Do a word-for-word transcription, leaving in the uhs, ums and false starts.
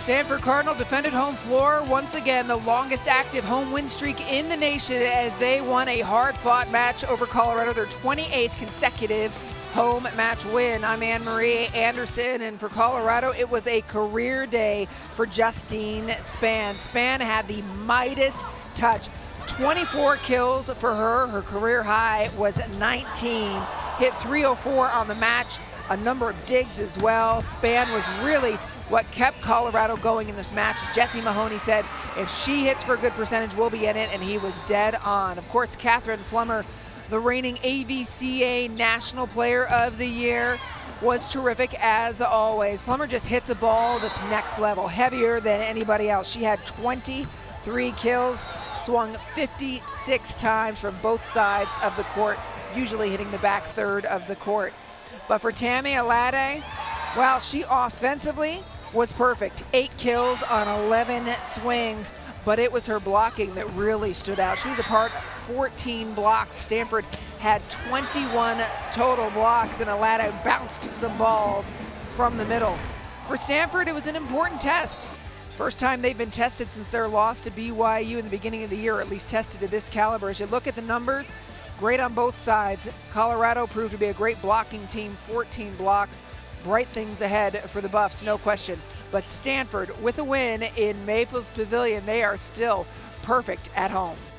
Stanford Cardinal defended home floor once again, the longest active home win streak in the nation, as they won a hard-fought match over Colorado, their twenty-eighth consecutive home match win. I'm Anne-Marie Anderson, and for Colorado, it was a career day for Justine Spann. Spann had the Midas touch. twenty-four kills for her. Her career high was nineteen. Hit three oh four on the match, a number of digs as well. Spann was really what kept Colorado going in this match. Jesse Mahoney said, if she hits for a good percentage, we'll be in it, and he was dead on. Of course, Catherine Plummer, the reigning A V C A National Player of the Year, was terrific as always. Plummer just hits a ball that's next level, heavier than anybody else. She had twenty-three kills, swung fifty-six times from both sides of the court, usually hitting the back third of the court. But for Tammy Alade, well, she offensively was perfect. Eight kills on eleven swings, but it was her blocking that really stood out. She was a part of fourteen blocks. Stanford had twenty-one total blocks, and Alade bounced some balls from the middle. For Stanford, it was an important test. First time they've been tested since their loss to B Y U in the beginning of the year, or at least tested to this caliber. As you look at the numbers, great on both sides. Colorado proved to be a great blocking team, fourteen blocks. Bright things ahead for the Buffs, no question. But Stanford, with a win in Maples Pavilion, they are still perfect at home.